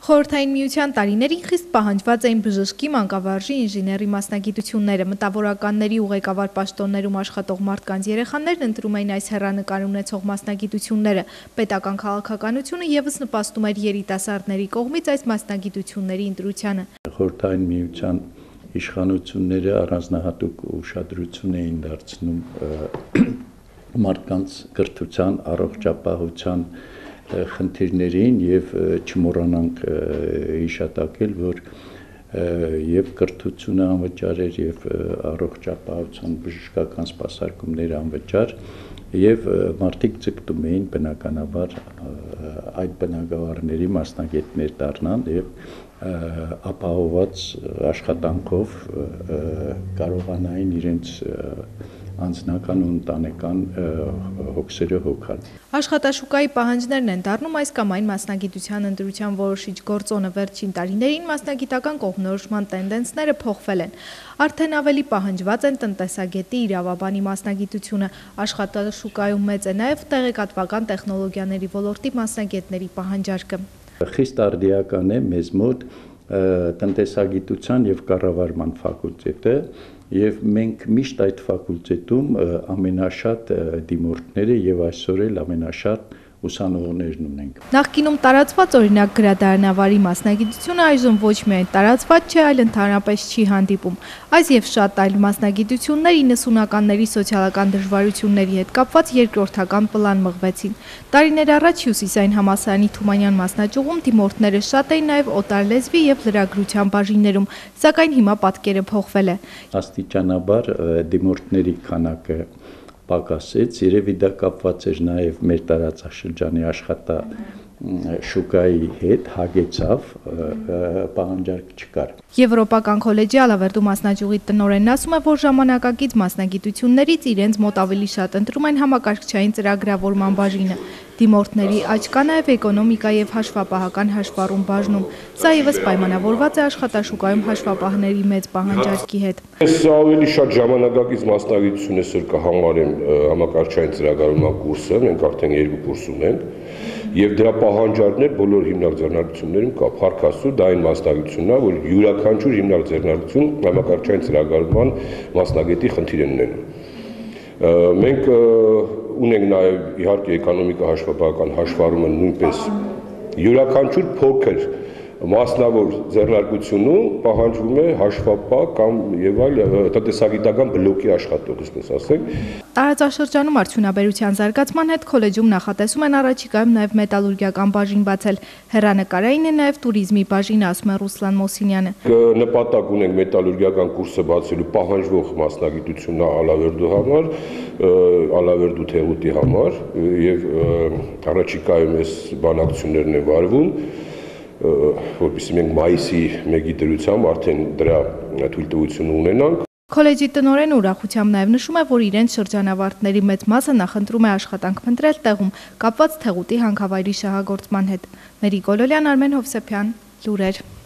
Խորհրդային միության տարիներին խիստ պահանջված էին բժշկի, մանկավարժի, ինժեների մասնագիտությունները, մտավորականների ու ղեկավար պաշտոններում աշխատող մարդկանց երեխաներն ընտրում էին այս հեռանկար ունեցող մասնագիտությունները։ Պետական քաղաքականությունը ևս նպաստում էր երիտասարդների կողմից այս մասնագիտությունների ընտրությանը։ Խորհրդային միության իշխանությունները առանձնահատուկ ուշադրություն էին դարձնում մարդկանց կրթության, առողջապահության խնդիրներին եւ չմոռանանք հիշատակել, որ եւ կրթությունը անվճար էր եւ առողջապահության բժշկական սպասարկումները անվճար եւ մարդիկ ձգտում էին բնականաբար այդ բնակավարների մասնագետներ դառնան եւ ապահովված աշխատանքով կարողանային իրենց անձնական ու ընտանեկան հոգսերը հոգալ։ Աշխատաշուկայի պահանջներն են դառնում այս կամ այն մասնագիտության ընտրության որոշիչ գործոնը։ Վերջին տարիներին մասնագիտական կողմնորոշման տենդենսները փոխվել են։ Արդեն ավելի պահանջված են տնտեսագետի, իրավաբանի մասնագիտությունը։ Աշխատաշուկայում մեծ է նաև տեղեկատվական տեխնոլոգիաների ոլորտի մասնագետների պահանջարկը։ Խիստ արդիական է մեզ մոտ տնտեսագիտության եւ կառավարման ֆակուլտետը եւ մենք միշտ այդ ֆակուլտետում ամենաշատ դիմորդները եւ այսօր էլ ամենաշատ ուսանողներն ունենք։ Նախկինում տարածված օրինակ գրադարանավարի մասնագիտությունը այժմ ոչ միայն տարածված չէ, այլ ընդհանրապես չի հանդիպում։ Այս եւ շատ այլ մասնագիտություններ 90-ականների սոցիալական դժվարությունների հետ կապված երկրորդական պլան մղվեցին։ Տարիներ առաջ Հյուսիսային համալսարանի Թումանյան մասնաճյուղում դիմորդները շատ էին նաև օտարլեզվի եւ լրագրության բաժիններում, սակայն հիմա պատկերը փոխվել է։ Աստիճանաբար դիմորդների քանակը պակասեց, երևի դա կապված էր նաև մեր տարածաշրջանի աշխատաշուկայի հետ, հագեցավ, պահանջարկ չկար։ Եվրոպական քոլեջի Ալավերդու մասնաճյուղի տնօրենն ասում է, որ ժամանակակից մասնագիտություններից իրենց մոտ ավելի շատ ընտրում են համակարգչային ծրագրավորման բաժինը։ Դիմորդների աճ կա նաև էկոնոմիկա եւ հաշվապահական հաշվառում բաժնում։ Սա ևս պայմանավորված է աշխատաշուկայում հաշվապահների մեծ պահանջարկի հետ։ Ես ավելի շատ ժամանակակից մասնագիտություն այսօր կհամարեմ համակարգչային ծրագրավորման կուրսը, մենք արդեն 2 կուրս ունենք, եւ դրա պահանջարկն է բոլոր հիմնարկ ձեռնարկություններում կա։ Փառք Աստծո, դա այն մասնագիտությունն է, որ յուրաքանչյուր հիմնարկ ձեռնարկություն համակարգչային ծրագրավորման մասնագետի խնդիր են ունենում։ Մենք ունենք նաև իհարկե էկոնոմիկա հաշվապահական հաշվառումը նույնպես յուրաքանչյուր փոքր մասնավոր ձեռնարկությունում պահանջվում է հաշվապահ կամ եւ այլ տնտեսագիտական բլոկի աշխատող, այսպես ասենք։ Տարածաշրջանում արդյունաբերության զարգացման հետ քոլեջում նախատեսում են առաջիկայում նաև մետալուրգիական բաժին բացել։ Հեռանկարային է նաև туриզմի բաժինը, ասում է Ռուսլան Մոսինյանը։ Նպատակ ունենք մետալուրգիական կուրսը բացելու պահանջվող մասնագիտությունն Ալավերդու համար, Ալավերդու Թեղուտի համար եւ առաջիկայում այս բանակցություններն են վարվում, որպեսզի մենք մայիսի 1-ի դրությամբ արդեն դրա թույլտվությունը ունենանք։ Քոլեջի տնօրենը ուրախությամբ նաև նշում է, որ իրենց շրջանավարտների մեծ մասը նախընտրում է աշխատանք փնտրել տեղում, կապված Թեղուտի հանքավայրի շահագործման հետ։ Մերի Գոլոլյան, Արմեն Հովսեփյան, լուրեր։